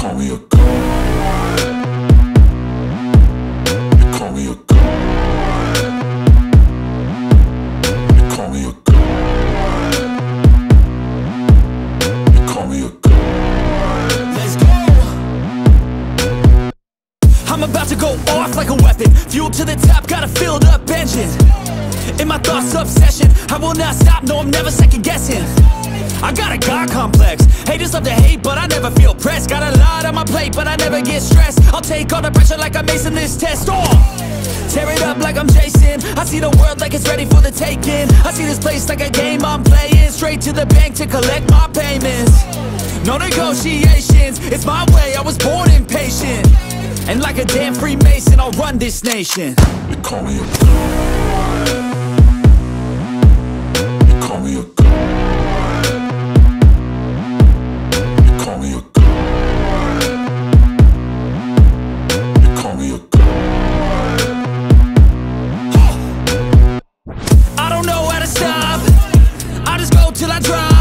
call me a god. You call me a god. You call me a god. You call me a god. Let's go! I'm about to go off like a weapon. Fuel to the top, got a filled up engine. In my thoughts, obsession, I will not stop, no, I'm never second guessing. I got a God complex. Haters love to hate, but I never feel pressed. Got a lot on my plate, but I never get stressed. I'll take all the pressure like I'm acing this test. Tear it up like I'm Jason. I see the world like it's ready for the taking. I see this place like a game I'm playing. Straight to the bank to collect my payments. No negotiations, it's my way, I was born impatient. And like a damn Freemason, I'll run this nation. You call me a god. You call me a god. You call me a god. You call me a god. I don't know how to stop, I just go till I drop.